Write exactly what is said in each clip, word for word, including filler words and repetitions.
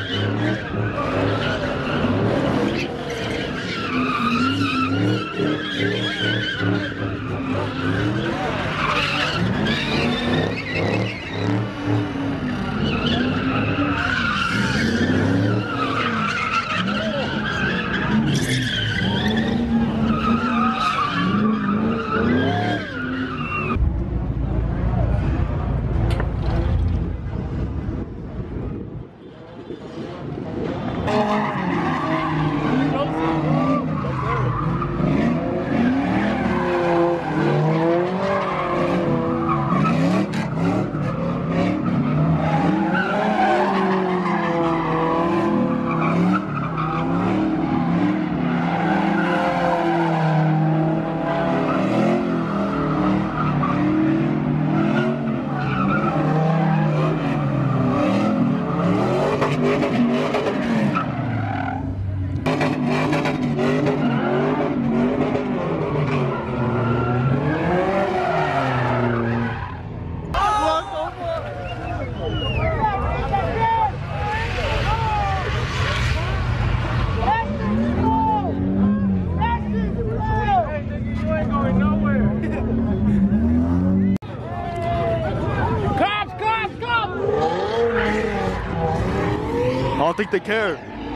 I don't think they care.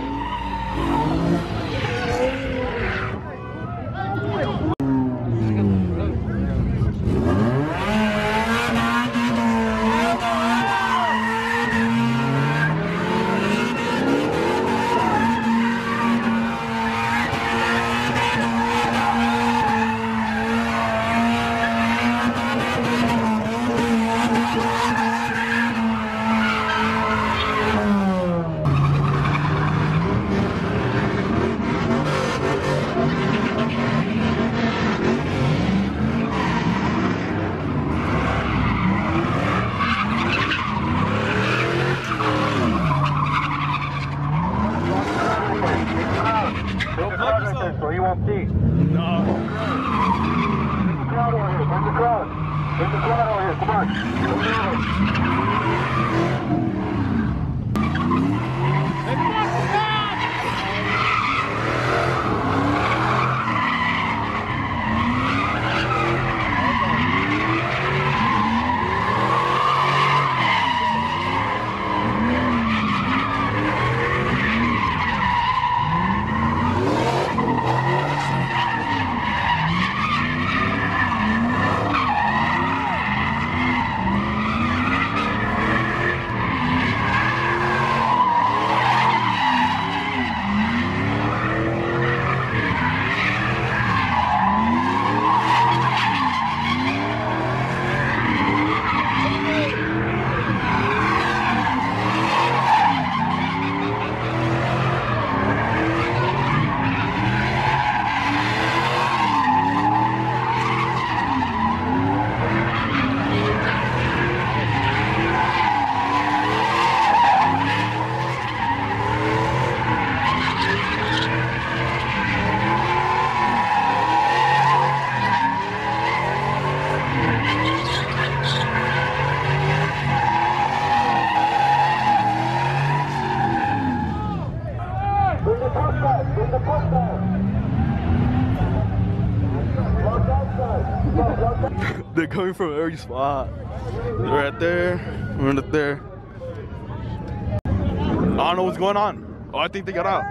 So you won't see. No. Bring the crowd over here. Bring the crowd. Bring the crowd over here. Come on. They're coming from every spot. They're right there. We're right there. I don't know what's going on. Oh, I think they got out.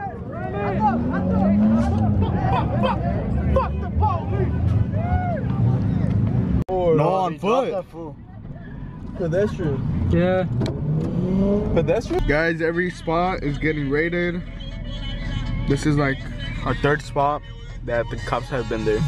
No, on foot. Pedestrian. Yeah. Pedestrian? Guys, every spot is getting raided. This is like our third spot that the cops have been there.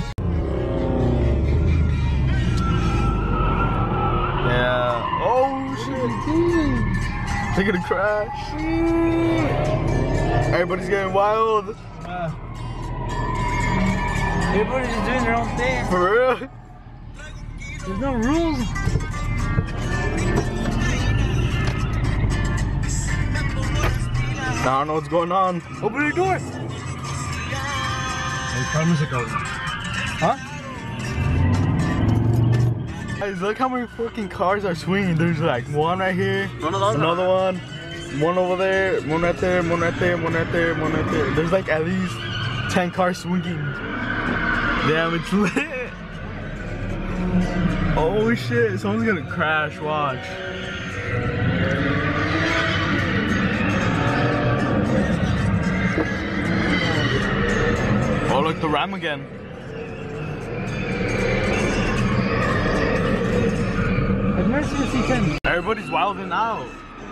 Yeah. Oh shit. Look at the crash. Everybody's getting wild. Uh, everybody's just doing their own thing. For real? There's no rules. I don't know what's going on. Open your door. Huh? Guys, look how many fucking cars are swinging. There's like one right here, One of those another one, one over there, one right there, one right there, one right there, one right there. There's like at least ten cars swinging. Damn, it's lit. Oh shit, someone's gonna crash, watch. Oh look, the Ram again. I've never seen a C ten. Everybody's wilding out.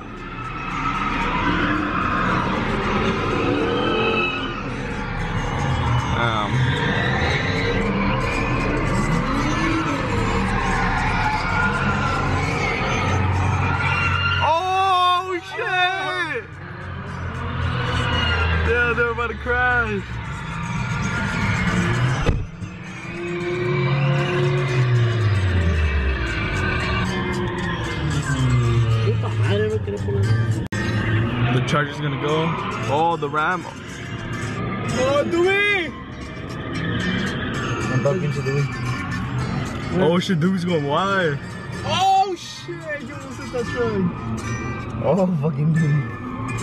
Um. Oh shit! Yeah, they're about to crash. The Charger's gonna go. Oh, the Ram. Oh, Dewey! I'm bumping into Dewey. Oh shit, Dewey's going wide. Oh shit, you almost hit that truck. Oh, fucking Dewey.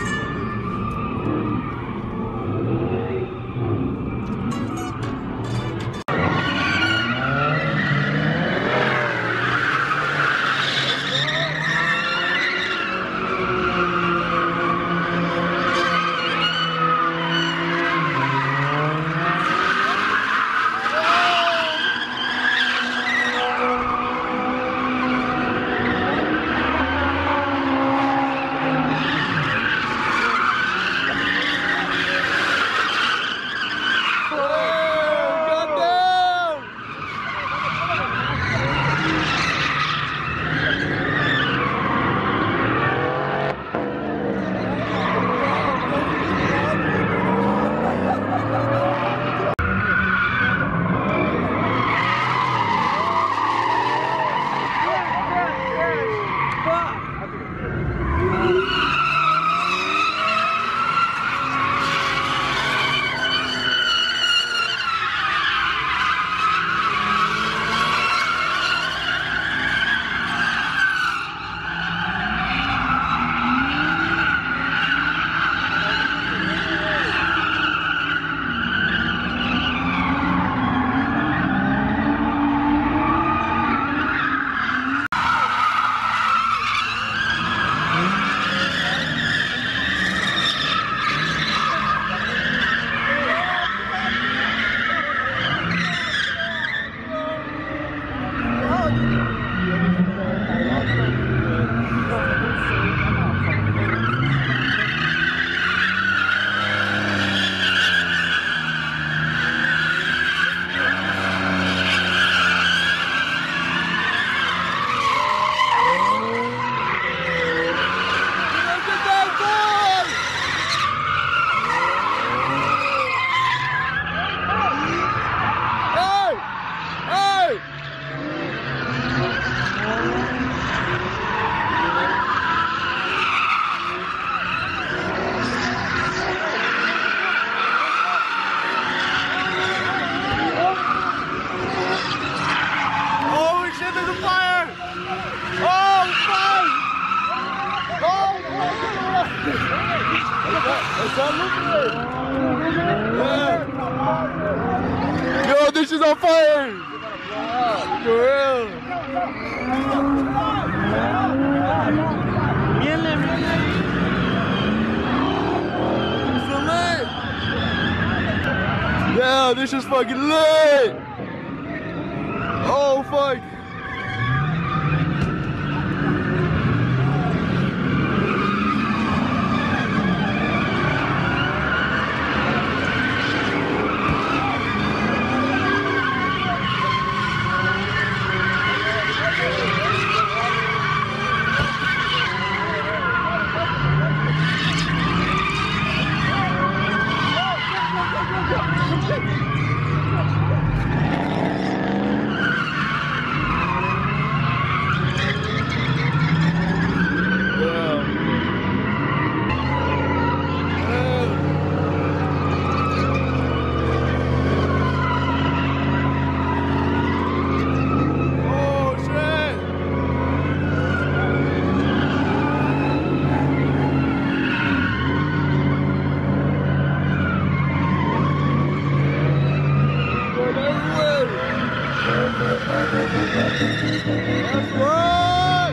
Yo, this is on fire! For real! Yeah, this is fucking lit! Oh fuck! That's right.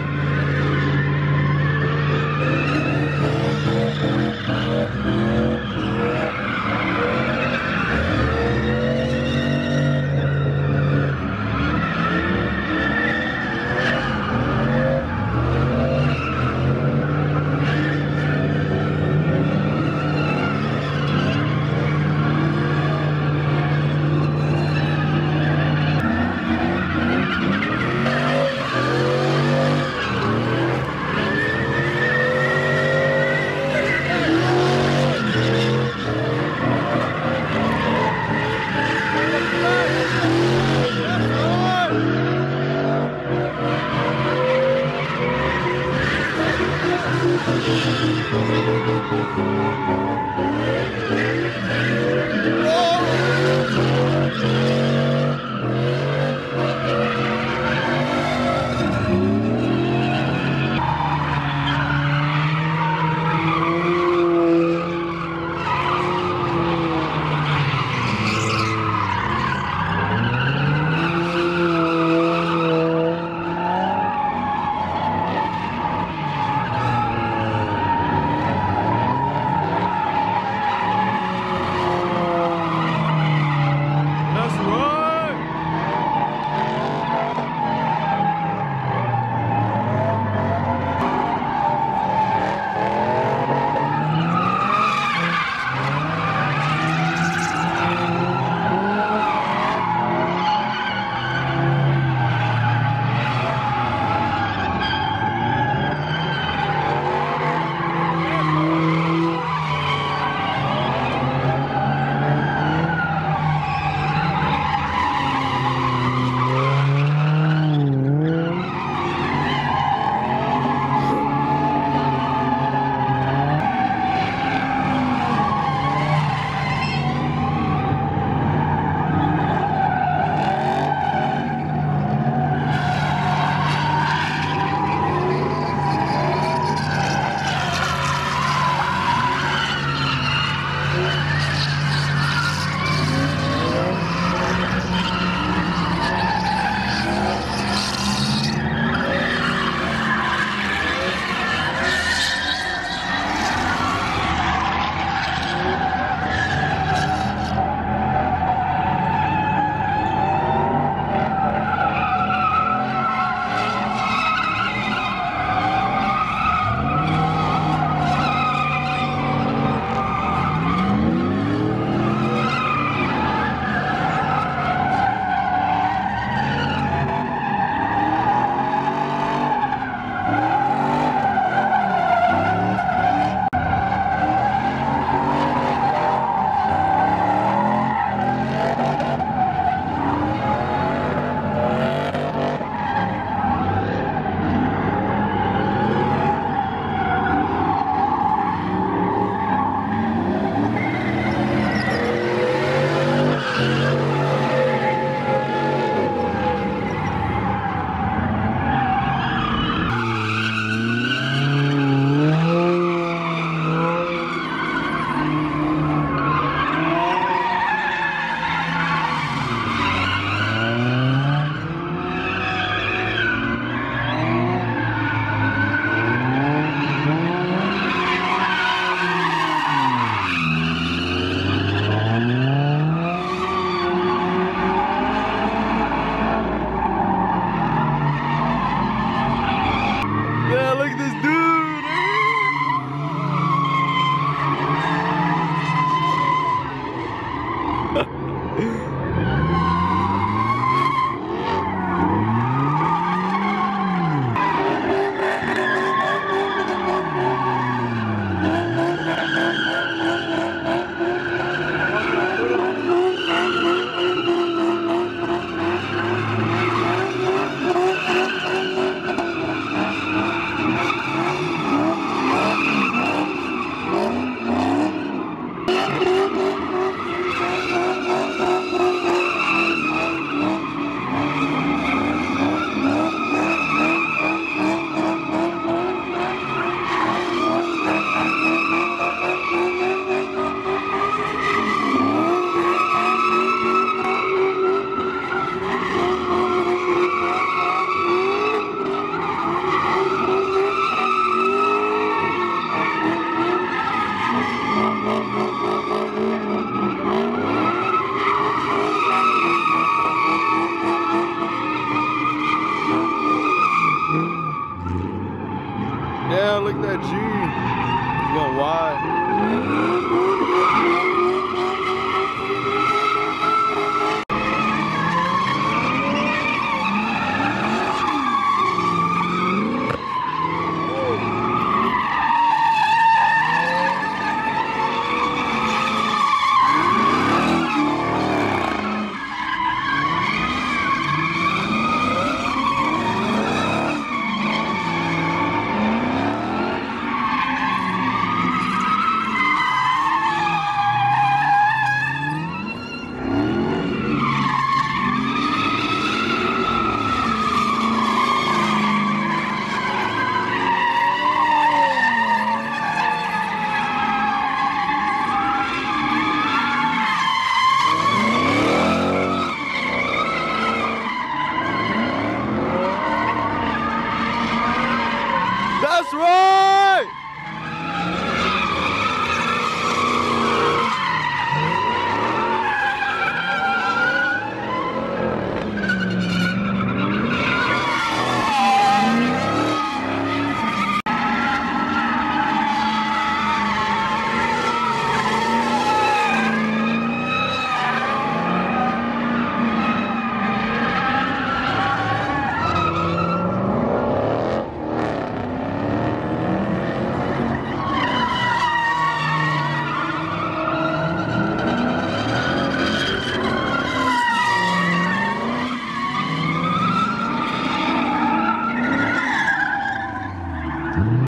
Bye.